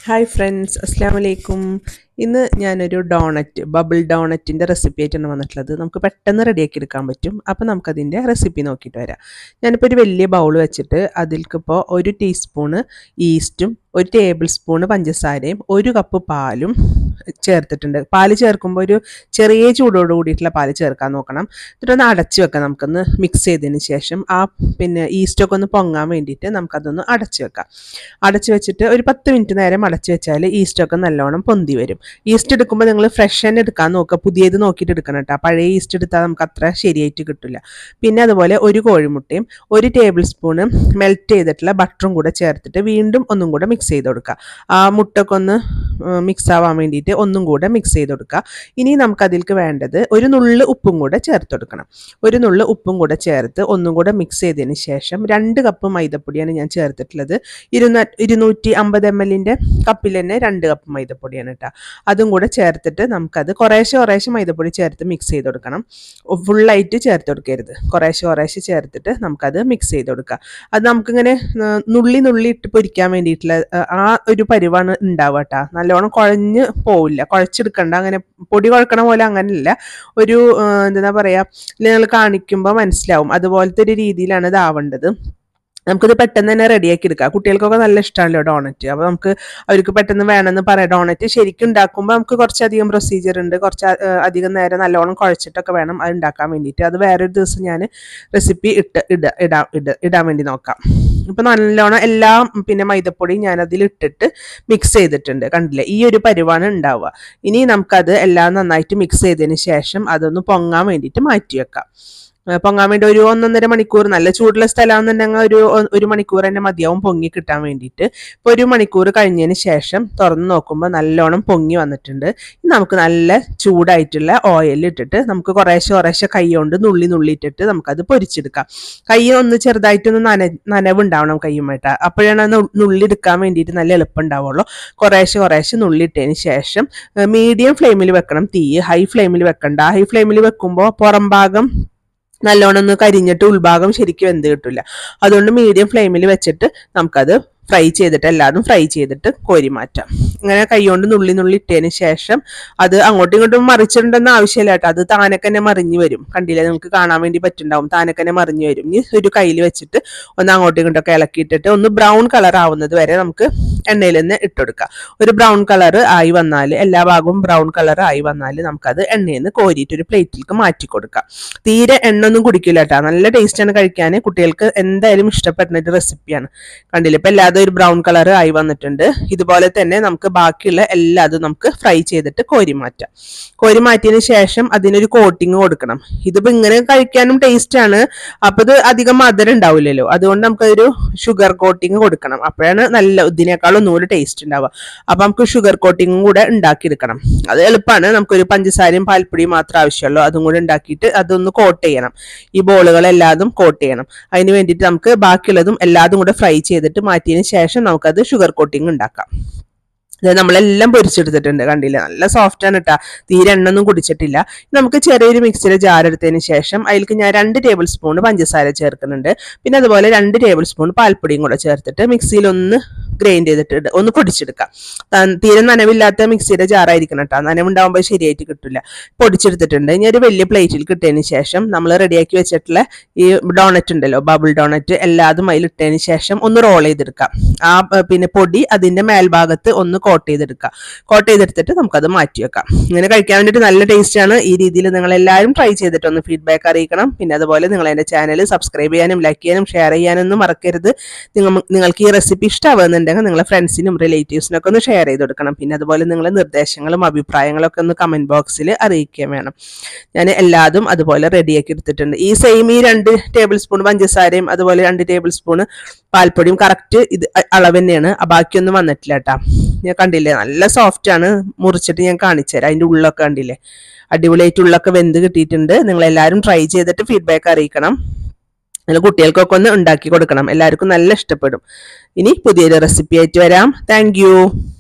Hi friends, Assalamu alaikum. ഇന്ന് ഞാനൊരു doughnut bubble ഡോണറ്റിൻ്റെ recipe ആയിട്ടാണ് വന്നിട്ടുള്ളത്. നമുക്ക് പെട്ടെന്ന് റെഡിയാക്കി എടുക്കാൻ പറ്റും. അപ്പോൾ നമുക്കതിൻ്റെ റെസിപ്പി നോക്കിയിട്ട് വരാം. ഞാനിപ്പോൾ ഒരു വലിയ ബൗൾ വെച്ചിട്ട് അതിൽക്കിപ്പോൾ 1 ടീസ്പൂണ് ഈസ്റ്റും 1 ടേബിൾ സ്പൂണ് പഞ്ചസാരയും 1 കപ്പ് പാലും ചേർത്തിട്ടുണ്ട്. പാല് ചേർക്കുമ്പോൾ ഒരു ചെറിയ ചൂടോട് കൂടിയിട്ടുള്ള പാല് ചേർക്കാൻ നോക്കണം. എന്നിട്ടൊന്ന് അടച്ച് വെക്കാം. നമുക്കൊന്ന് മിക്സ് ചെയ്തതിന് ശേഷം ഈസ്റ്റൊക്കെ ഒന്ന് പൊങ്ങാൻ വേണ്ടിയിട്ട് നമുക്കതൊന്ന് അടച്ച് വെക്കാം. അടച്ച് വെച്ചിട്ട് ഒരു 10 മിനിറ്റ് നേരം അടച്ച് വെച്ചാൽ ഈസ്റ്റൊക്കെ നല്ലോണം പൊന്തി വരും. ഈസ്റ്റ് എടുക്കുമ്പോൾ നിങ്ങൾ ഫ്രഷ് തന്നെ എടുക്കാൻ നോക്കുക, പുതിയത് നോക്കിയിട്ട് എടുക്കണം കേട്ടോ. പഴയ ഈസ്റ്റ് എടുത്താൽ നമുക്ക് അത്ര ശരിയായിട്ട് കിട്ടില്ല. പിന്നെ അതുപോലെ 1 കോഴിമുട്ടയും 1 ടേബിൾ സ്പൂണ് മെൽറ്റ് ചെയ്തിട്ടുള്ള ബട്ടറും കൂടെ ചേർത്തിട്ട് വീണ്ടും ഒന്നും കൂടെ മിക്സ് ചെയ്ത് കൊടുക്കുക. ആ മുട്ടൊക്കെ ഒന്ന് മിക്സ് ആവാൻ വേണ്ടിയിട്ട് ഒന്നും കൂടെ മിക്സ് ചെയ്ത് കൊടുക്കുക. ഇനി നമുക്കതിലേക്ക് വേണ്ടത് ഒരു നുള്ള് ഉപ്പും കൂടെ ചേർത്ത് കൊടുക്കണം. ഒരു നുള്ള് ഉപ്പും കൂടെ ചേർത്ത് ഒന്നും കൂടെ മിക്സ് ചെയ്തതിന് ശേഷം 2 കപ്പ് മൈദപ്പൊടിയാണ് ഞാൻ ചേർത്തിട്ടുള്ളത്. 250 ml കപ്പിൽ തന്നെ 2 കപ്പ് മൈദപ്പൊടിയാണ് കേട്ടോ. അതും കൂടെ ചേർത്തിട്ട് നമുക്കത് കുറേശ്ശെ മൈദപ്പൊടി ചേർത്ത് മിക്സ് ചെയ്ത് കൊടുക്കണം. ഫുള്ളായിട്ട് ചേർത്ത് കൊടുക്കരുത്, കുറേശ്ശെ ചേർത്തിട്ട് നമുക്കത് മിക്സ് ചെയ്ത് കൊടുക്കുക. അത് നമുക്കിങ്ങനെ നുള്ളി ഇട്ട് പൊരിക്കാൻ വേണ്ടിയിട്ടുള്ള ആ ഒരു പരിവാണ് ഉണ്ടാവുക കേട്ടോ. നല്ലോണം കുഴഞ്ഞ് പോവില്ല, കുഴച്ചെടുക്കണ്ട. അങ്ങനെ പൊടി കുഴക്കണ പോലെ അങ്ങനെയല്ല, ഒരു എന്താ പറയുക, നിങ്ങൾ കാണിക്കുമ്പോൾ മനസ്സിലാവും അതുപോലത്തെ ഒരു രീതിയിലാണ് ഇതാവേണ്ടത്. നമുക്കിത് പെട്ടെന്ന് തന്നെ റെഡിയാക്കി എടുക്കാം. കുട്ടികൾക്കൊക്കെ നല്ല ഇഷ്ടമാണല്ലോ ഡോണറ്റ്. അപ്പോൾ അവർക്ക് പെട്ടെന്ന് വേണമെന്ന് പറയാം. ഡോണറ്റ് ശരിക്കും ഉണ്ടാക്കുമ്പോൾ നമുക്ക് കുറച്ചധികം പ്രൊസീജിയർ ഉണ്ട്, കുറച്ച് അധികം നേരം നല്ലോണം കുഴച്ചിട്ടൊക്കെ വേണം അത് ഉണ്ടാക്കാൻ വേണ്ടിയിട്ട്. അത് വേറൊരു ദിവസം ഞാൻ റെസിപ്പി ഇടാൻ വേണ്ടി നോക്കാം. ഇപ്പം നല്ലോണം എല്ലാം മൈദപ്പൊടി ഞാനതിൽ ഇട്ടിട്ട് മിക്സ് ചെയ്തിട്ടുണ്ട്. കണ്ടില്ലേ, ഈ ഒരു പരിവാണ് ഉണ്ടാവുക. ഇനി നമുക്കത് എല്ലാം നന്നായിട്ട് മിക്സ് ചെയ്തതിന് ശേഷം അതൊന്ന് പൊങ്ങാൻ വേണ്ടിയിട്ട് മാറ്റി വെക്കാം. പൊങ്ങാൻ വേണ്ടി ഒരു 1-1.5 മണിക്കൂർ, നല്ല ചൂടുള്ള സ്ഥലമാണെന്നുണ്ടെങ്കിൽ ഒരു മണിക്കൂർ തന്നെ മതിയാവും പൊങ്ങി കിട്ടാൻ വേണ്ടിയിട്ട്. ഇപ്പോൾ 1 മണിക്കൂർ കഴിഞ്ഞതിന് ശേഷം തുറന്ന് നോക്കുമ്പോൾ നല്ലോണം പൊങ്ങി വന്നിട്ടുണ്ട്. നമുക്ക് നല്ല ചൂടായിട്ടുള്ള ഓയിൽ ഇട്ടിട്ട് നമുക്ക് കുറേശ്ശെ കൈ കൊണ്ട് നുള്ളി ഇട്ടിട്ട് നമുക്കത് പൊരിച്ചെടുക്കാം. കൈ ഒന്ന് ചെറുതായിട്ടൊന്ന് നനവുണ്ടാവണം കൈയുമായിട്ട്, അപ്പോഴാണ് നുള്ളിയെടുക്കാൻ വേണ്ടിയിട്ട് നല്ല എളുപ്പം ഉണ്ടാവുള്ളൂ. കുറേശ്ശെ നുള്ളിയിട്ടതിന് ശേഷം മീഡിയം ഫ്ലെയിമിൽ വെക്കണം. തീ ഹൈ ഫ്ലെയിമിൽ വെക്കണ്ട. ഹൈ ഫ്ലെയിമിൽ വെക്കുമ്പോൾ പുറം ഭാഗം നല്ലോണം ഒന്ന് കരിഞ്ഞിട്ട് ഉൾഭാഗം ശരിക്കും വെന്ത് കിട്ടില്ല. അതുകൊണ്ട് മീഡിയം ഫ്ലെയിമിൽ വെച്ചിട്ട് നമുക്കത് എല്ലാതും ഫ്രൈ ചെയ്തിട്ട് കോരി മാറ്റാം. ഇങ്ങനെ കൈകൊണ്ട് നുള്ളി ഇട്ടതിന് ശേഷം അത് അങ്ങോട്ടും ഇങ്ങോട്ടും മറിച്ചിട്ടുണ്ടെന്ന് ആവശ്യമില്ല കേട്ടോ. അത് താനക്കന്നെ മറിഞ്ഞു വരും. കണ്ടില്ലേ, നിങ്ങൾക്ക് കാണാൻ വേണ്ടി പറ്റുണ്ടാവും, താനക്കന്നെ മറിഞ്ഞു വരും. ഇനി ഒരു കയ്യിൽ വെച്ചിട്ട് ഒന്ന് അങ്ങോട്ടും ഇങ്ങോട്ടൊക്കെ ഇളക്കിയിട്ടിട്ട് ഒന്ന് ബ്രൗൺ കളർ ആവുന്നത് വരെ നമുക്ക് എണ്ണയിൽ നിന്ന് ഇട്ടുകൊടുക്കാം. ഒരു ബ്രൗൺ കളർ ആയി വന്നാൽ, എല്ലാ ഭാഗവും ബ്രൗൺ കളർ ആയി വന്നാൽ നമുക്കത് എണ്ണയിൽ നിന്ന് കോരിയിട്ട് ഒരു പ്ലേറ്റിലേക്ക് മാറ്റി കൊടുക്കാം. തീരെ എണ്ണ ഒന്നും കുടിക്കില്ല കേട്ടോ. നല്ല ടേസ്റ്റാണ് കഴിക്കാൻ. കുട്ടികൾക്ക് എന്തായാലും ഇഷ്ടപ്പെടുന്ന ഒരു റെസിപ്പിയാണ്. കണ്ടില്ലേ, ഇപ്പം എല്ലാതും ഒരു ബ്രൗൺ കളർ ആയി വന്നിട്ടുണ്ട്. ഇതുപോലെ തന്നെ നമുക്ക് ബാക്കിയുള്ള എല്ലാതും നമുക്ക് ഫ്രൈ ചെയ്തിട്ട് കോരി മാറ്റിയതിന് ശേഷം അതിനൊരു കോട്ടിങ് കൊടുക്കണം. ഇതിപ്പോൾ ഇങ്ങനെ കഴിക്കാനും ടേസ്റ്റാണ്. അപ്പോൾ ഇത് അധികം മധുരം ഉണ്ടാവില്ലല്ലോ, അതുകൊണ്ട് നമുക്കൊരു ഷുഗർ കോട്ടിങ് കൊടുക്കണം. അപ്പോഴാണ് നല്ല ഇതിനേക്കാളും ഒന്നുകൂടി ടേസ്റ്റ് ഉണ്ടാവുക. അപ്പോൾ നമുക്ക് ഷുഗർ കോട്ടിങ്ങും കൂടെ ഉണ്ടാക്കിയെടുക്കണം. അത് എളുപ്പമാണ്. നമുക്കൊരു പഞ്ചസാരയും പാൽപ്പൊടിയും മാത്രമേ ആവശ്യമുള്ളൂ. അതും കൂടെ ഉണ്ടാക്കിയിട്ട് അതൊന്ന് കോട്ട് ചെയ്യണം. ഈ ബോളുകളെല്ലാതും കോട്ട് ചെയ്യണം. അതിന് വേണ്ടിയിട്ട് നമുക്ക് ബാക്കിയുള്ളതും എല്ലാതും കൂടെ ഫ്രൈ ചെയ്തിട്ട് മാറ്റിയതിന് ശേഷം നമുക്കത് ഷുഗർ കോട്ടിങ് ഉണ്ടാക്കാം. നമ്മളെല്ലാം പൊരിച്ചെടുത്തിട്ടുണ്ട്. കണ്ടില്ല, നല്ല സോഫ്റ്റ് ആണ് കേട്ടോ. തീരെ എണ്ണൊന്നും കുടിച്ചിട്ടില്ല. നമുക്ക് ചെറിയൊരു മിക്സിയുടെ ജാർ എടുത്തതിന് ശേഷം അതിലേക്ക് ഞാൻ 2 ടേബിൾ സ്പൂൺ പഞ്ചസാര ചേർക്കുന്നുണ്ട്. പിന്നെ അതുപോലെ 2 ടേബിൾ സ്പൂൺ പാൽപ്പൊടിയും കൂടെ ചേർത്തിട്ട് മിക്സിയിൽ ഒന്ന് ഗ്രൈൻഡ് ചെയ്തിട്ട് ഒന്ന് പൊടിച്ചെടുക്കാം. തീരെ നനവില്ലാത്ത മിക്സിയുടെ ജാറായിരിക്കണം കേട്ടോ, നനവുണ്ടാകുമ്പോൾ ശരിയായിട്ട് കിട്ടില്ല. പൊടിച്ചെടുത്തിട്ടുണ്ട്. ഇനി ഒരു വലിയ പ്ലേറ്റിൽ കിട്ടിയതിന് ശേഷം നമ്മൾ റെഡിയാക്കി വെച്ചിട്ടുള്ള ഈ ഡോണറ്റ് ഉണ്ടല്ലോ, ബബിൾ ഡോണറ്റ്, എല്ലാതും അതിലിട്ടതിന് ശേഷം ഒന്ന് റോൾ ചെയ്തെടുക്കാം. പൊടി അതിൻ്റെ മേൽഭാഗത്ത് ഒന്ന് കോട്ട് ചെയ്തെടുത്തിട്ട് നമുക്കത് മാറ്റി വെക്കാം. ഇങ്ങനെ കഴിക്കാൻ വേണ്ടിയിട്ട് നല്ല ടേസ്റ്റാണ്. ഈ രീതിയിൽ നിങ്ങൾ എല്ലാവരും ട്രൈ ചെയ്തിട്ട് ഒന്ന് ഫീഡ്ബാക്ക് അറിയിക്കണം. പിന്നെ അതുപോലെ നിങ്ങൾ എൻ്റെ ചാനൽ സബ്സ്ക്രൈബ് ചെയ്യാനും ലൈക്ക് ചെയ്യാനും ഷെയർ ചെയ്യാനൊന്നും മറക്കരുത്. നിങ്ങൾക്ക് ഈ റെസിപ്പി ഇഷ്ടമാവുന്നുണ്ടെങ്കിൽ നിങ്ങളെ ഫ്രണ്ട്സിനും റിലേറ്റീവ്സിനൊക്കെ ഒന്ന് ഷെയർ ചെയ്ത് കൊടുക്കണം. പിന്നെ അതുപോലെ നിങ്ങളുടെ നിർദ്ദേശങ്ങളും അഭിപ്രായങ്ങളൊക്കെ ഒന്ന് കമൻറ്റ് ബോക്സിൽ അറിയിക്കുകയും വേണം. ഞാൻ എല്ലാതും അതുപോലെ റെഡിയാക്കി എടുത്തിട്ടുണ്ട്. ഈ 2 ടേബിൾ സ്പൂൺ പഞ്ചസാരയും അതുപോലെ 2 ടേബിൾ സ്പൂൺ പാൽപ്പൊടിയും കറക്റ്റ് ഇത് അളവ് തന്നെയാണ്. ബാക്കിയൊന്നും വന്നിട്ടില്ല കേട്ടോ. ഞാൻ കണ്ടില്ലേ, നല്ല സോഫ്റ്റ് ആണ്. മുറിച്ചിട്ട് ഞാൻ കാണിച്ചു തരാം. അതിൻ്റെ ഉള്ളൊക്കെ കണ്ടില്ലേ, അടിപൊളിയായിട്ട് ഉള്ളൊക്കെ വെന്ത് കിട്ടിയിട്ടുണ്ട്. നിങ്ങളെല്ലാവരും ട്രൈ ചെയ്തിട്ട് ഫീഡ്ബാക്ക് അറിയിക്കണം. കുട്ടികൾക്കൊക്കെ ഒന്ന് ഉണ്ടാക്കി കൊടുക്കണം. എല്ലാവർക്കും നല്ല ഇഷ്ടപ്പെടും. ഇനി പുതിയൊരു റെസിപ്പി ആയിട്ട് വരാം. Thank U.